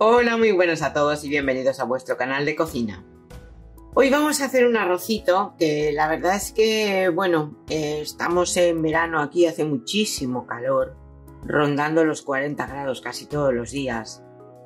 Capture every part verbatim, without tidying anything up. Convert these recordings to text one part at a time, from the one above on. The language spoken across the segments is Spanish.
Hola, muy buenas a todos y bienvenidos a vuestro canal de cocina. Hoy vamos a hacer un arrocito que la verdad es que, bueno, eh, estamos en verano aquí, hace muchísimo calor, rondando los cuarenta grados casi todos los días.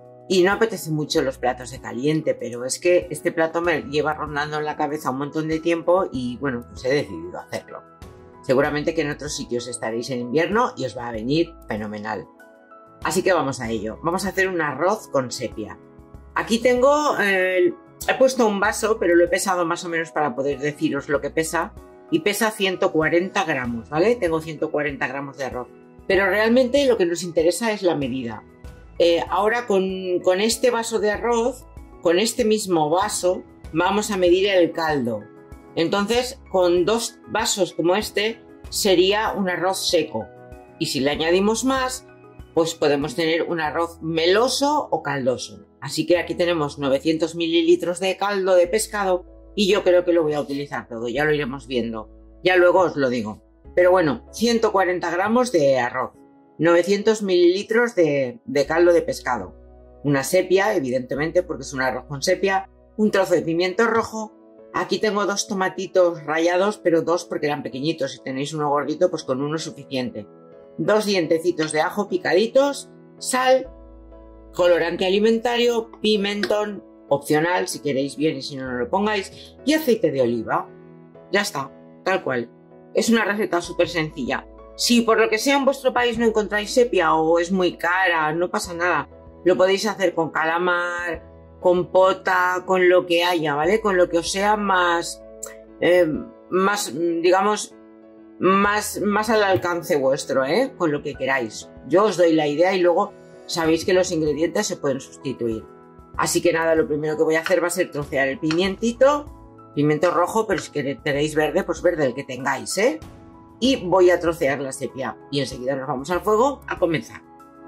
Y no apetece mucho los platos de caliente, pero es que este plato me lleva rondando en la cabeza un montón de tiempo y, bueno, pues he decidido hacerlo. Seguramente que en otros sitios estaréis en invierno y os va a venir fenomenal. Así que vamos a ello. Vamos a hacer un arroz con sepia. Aquí tengo, eh, he puesto un vaso, pero lo he pesado más o menos para poder deciros lo que pesa. Y pesa ciento cuarenta gramos, ¿vale? Tengo ciento cuarenta gramos de arroz. Pero realmente lo que nos interesa es la medida. Eh, ahora con, con este vaso de arroz, con este mismo vaso, vamos a medir el caldo. Entonces, con dos vasos como este, sería un arroz seco. Y si le añadimos más, pues podemos tener un arroz meloso o caldoso. Así que aquí tenemos novecientos mililitros de caldo de pescado y yo creo que lo voy a utilizar todo, ya lo iremos viendo. Ya luego os lo digo. Pero bueno, ciento cuarenta gramos de arroz, novecientos mililitros de, de caldo de pescado, una sepia, evidentemente, porque es un arroz con sepia, un trozo de pimiento rojo. Aquí tengo dos tomatitos rallados, pero dos porque eran pequeñitos. Si tenéis uno gordito, pues con uno es suficiente. Dos dientecitos de ajo picaditos, sal, colorante alimentario, pimentón, opcional si queréis bien y si no, no lo pongáis, y aceite de oliva. Ya está, tal cual. Es una receta súper sencilla. Si por lo que sea en vuestro país no encontráis sepia o es muy cara, no pasa nada. Lo podéis hacer con calamar, con pota, con lo que haya, ¿vale? Con lo que os sea más, eh, más, digamos, Más, más al alcance vuestro, ¿eh? Con lo que queráis. Yo os doy la idea y luego sabéis que los ingredientes se pueden sustituir. Así que nada, lo primero que voy a hacer va a ser trocear el pimientito, pimiento rojo, pero si queréis verde, pues verde el que tengáis, ¿eh? Y voy a trocear la sepia. Y enseguida nos vamos al fuego a comenzar.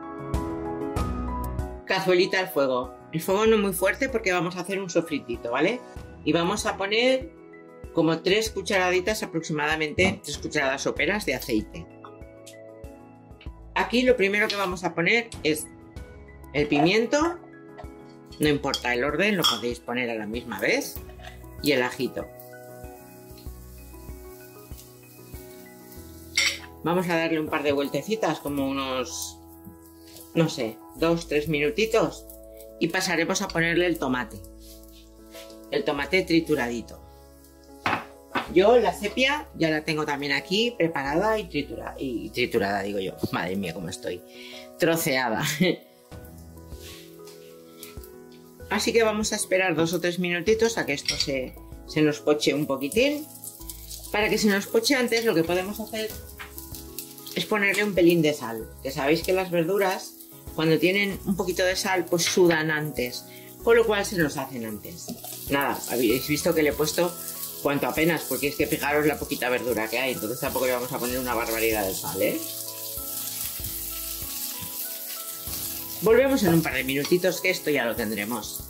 Cazuelita al fuego. El fuego no muy fuerte porque vamos a hacer un sofritito, ¿vale? Y vamos a poner como tres cucharaditas aproximadamente, tres cucharadas soperas de aceite. Aquí lo primero que vamos a poner es el pimiento, no importa el orden, lo podéis poner a la misma vez, y el ajito. Vamos a darle un par de vueltecitas, como unos, no sé, dos, tres minutitos, y pasaremos a ponerle el tomate. El tomate trituradito. Yo la sepia ya la tengo también aquí preparada y triturada, y triturada digo yo, madre mía cómo estoy, troceada. Así que vamos a esperar dos o tres minutitos a que esto se, se nos poche un poquitín. Para que se nos poche antes, lo que podemos hacer es ponerle un pelín de sal, que sabéis que las verduras cuando tienen un poquito de sal pues sudan antes, con lo cual se nos hacen antes. Nada, habéis visto que le he puesto cuanto apenas, porque es que fijaros la poquita verdura que hay, entonces tampoco le vamos a poner una barbaridad de sal, ¿eh? Volvemos en un par de minutitos, que esto ya lo tendremos.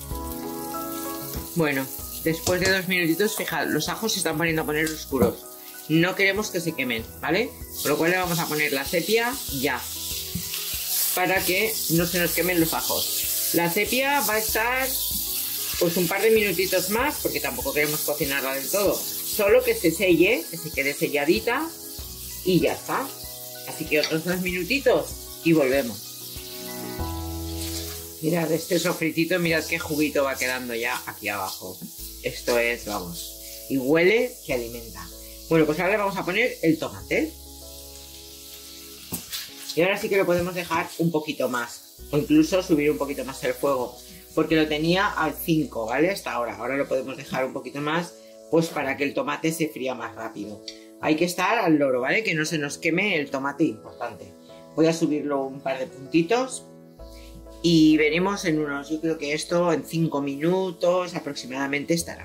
Bueno, después de dos minutitos, fijad, los ajos se están poniendo a poner oscuros. No queremos que se quemen, ¿vale? Por lo cual le vamos a poner la sepia ya, para que no se nos quemen los ajos. La sepia va a estar pues un par de minutitos más, porque tampoco queremos cocinarla del todo. Solo que se selle, que se quede selladita y ya está. Así que otros dos minutitos y volvemos. Mirad este sofritito, mirad qué juguito va quedando ya aquí abajo. Esto es, vamos, y huele que alimenta. Bueno, pues ahora le vamos a poner el tomate. Y ahora sí que lo podemos dejar un poquito más, o incluso subir un poquito más el fuego, porque lo tenía al cinco, ¿vale? Hasta ahora. Ahora lo podemos dejar un poquito más, pues para que el tomate se fría más rápido. Hay que estar al loro, ¿vale? Que no se nos queme el tomate, importante. Voy a subirlo un par de puntitos y veremos en unos, yo creo que esto en cinco minutos aproximadamente estará.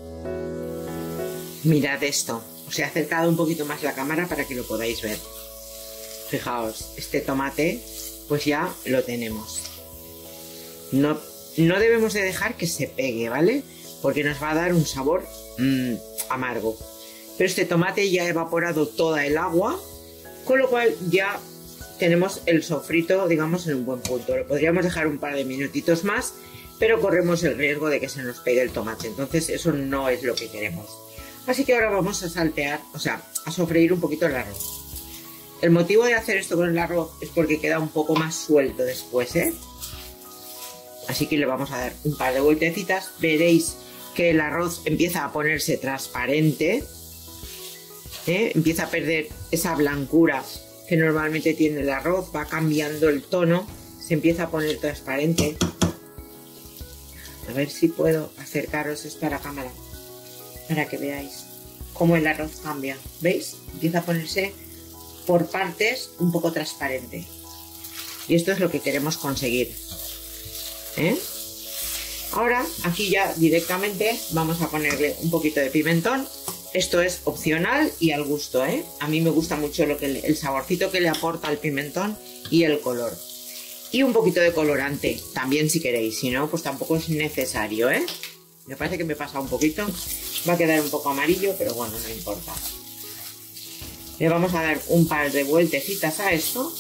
Mirad esto. Os he acercado un poquito más la cámara para que lo podáis ver. Fijaos, este tomate, pues ya lo tenemos. No... No debemos de dejar que se pegue, ¿vale? Porque nos va a dar un sabor mmm, amargo. Pero este tomate ya ha evaporado toda el agua, con lo cual ya tenemos el sofrito, digamos, en un buen punto. Lo podríamos dejar un par de minutitos más, pero corremos el riesgo de que se nos pegue el tomate. Entonces eso no es lo que queremos. Así que ahora vamos a saltear, o sea, a sofreír un poquito el arroz. El motivo de hacer esto con el arroz es porque queda un poco más suelto después, ¿eh? Así que le vamos a dar un par de vueltecitas. Veréis que el arroz empieza a ponerse transparente, ¿eh? Empieza a perder esa blancura que normalmente tiene el arroz, va cambiando el tono, se empieza a poner transparente. A ver si puedo acercaros esto a la cámara para que veáis cómo el arroz cambia. ¿Veis? Empieza a ponerse por partes un poco transparente. Y esto es lo que queremos conseguir, ¿eh? Ahora aquí ya directamente vamos a ponerle un poquito de pimentón. Esto es opcional y al gusto, ¿eh? A mí me gusta mucho lo que le, el saborcito que le aporta el pimentón y el color. Y un poquito de colorante también si queréis, si no, pues tampoco es necesario, ¿eh? Me parece que me pasa un poquito. Va a quedar un poco amarillo, pero bueno, no importa. Le vamos a dar un par de vueltecitas a esto.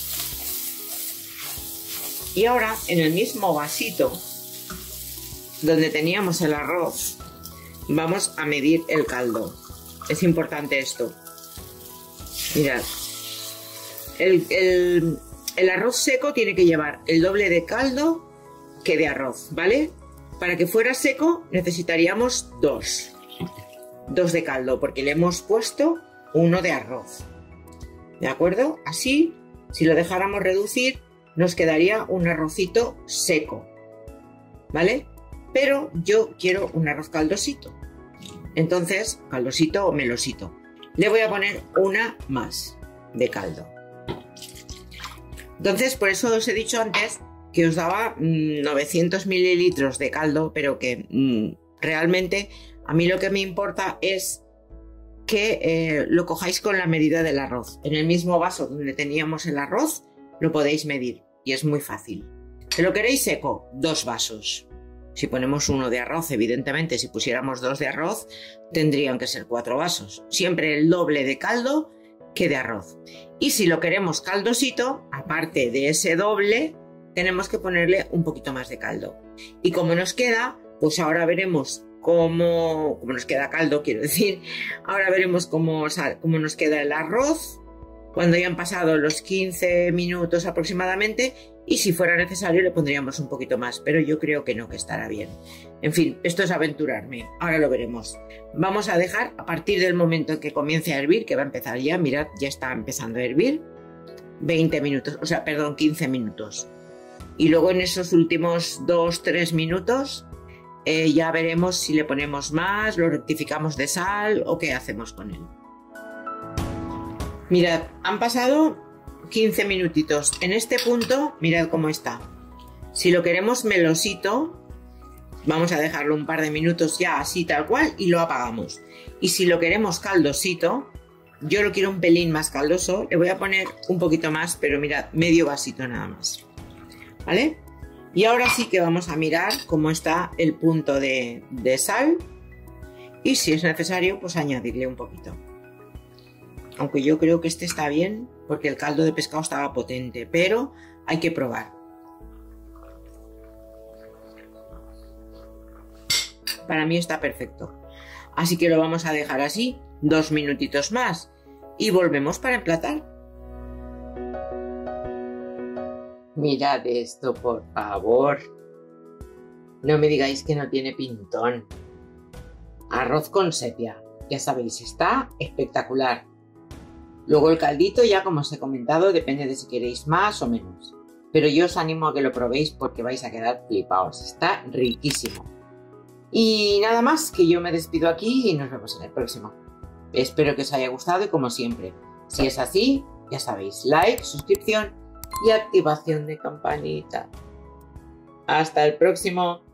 Y ahora en el mismo vasito donde teníamos el arroz, vamos a medir el caldo. Es importante esto. Mirad. El, el, el arroz seco tiene que llevar el doble de caldo que de arroz, ¿vale? Para que fuera seco necesitaríamos dos. Dos de caldo, porque le hemos puesto uno de arroz. ¿De acuerdo? Así, si lo dejáramos reducir, nos quedaría un arrocito seco. ¿Vale? Pero yo quiero un arroz caldosito. Entonces, caldosito o melosito. Le voy a poner una más de caldo. Entonces, por eso os he dicho antes que os daba mmm, novecientos mililitros de caldo, pero que mmm, realmente a mí lo que me importa es que eh, lo cojáis con la medida del arroz. En el mismo vaso donde teníamos el arroz, lo podéis medir y es muy fácil. ¿Que lo queréis seco? Dos vasos. Si ponemos uno de arroz, evidentemente, si pusiéramos dos de arroz, tendrían que ser cuatro vasos. Siempre el doble de caldo que de arroz. Y si lo queremos caldosito, aparte de ese doble, tenemos que ponerle un poquito más de caldo. Y como nos queda, pues ahora veremos cómo, cómo nos queda caldo, quiero decir. Ahora veremos cómo, cómo nos queda el arroz cuando hayan pasado los quince minutos aproximadamente. Y si fuera necesario le pondríamos un poquito más, pero yo creo que no, que estará bien. En fin, esto es aventurarme, ahora lo veremos. Vamos a dejar a partir del momento en que comience a hervir, que va a empezar ya, mirad, ya está empezando a hervir, veinte minutos, o sea, perdón, quince minutos. Y luego en esos últimos dos tres minutos eh, ya veremos si le ponemos más, lo rectificamos de sal o qué hacemos con él. Mirad, han pasado quince minutitos. En este punto, mirad cómo está. Si lo queremos melosito, vamos a dejarlo un par de minutos ya así tal cual y lo apagamos. Y si lo queremos caldosito, yo lo quiero un pelín más caldoso, le voy a poner un poquito más, pero mirad, medio vasito nada más. ¿Vale? Y ahora sí que vamos a mirar cómo está el punto de, de sal y si es necesario, pues añadirle un poquito. Aunque yo creo que este está bien porque el caldo de pescado estaba potente, pero hay que probar. Para mí está perfecto. Así que lo vamos a dejar así, dos minutitos más y volvemos para emplatar. Mirad esto, por favor. No me digáis que no tiene pintón. Arroz con sepia. Ya sabéis, está espectacular. Luego el caldito, ya como os he comentado, depende de si queréis más o menos. Pero yo os animo a que lo probéis porque vais a quedar flipaos. Está riquísimo. Y nada más, que yo me despido aquí y nos vemos en el próximo. Espero que os haya gustado y como siempre, si es así, ya sabéis, like, suscripción y activación de campanita. Hasta el próximo.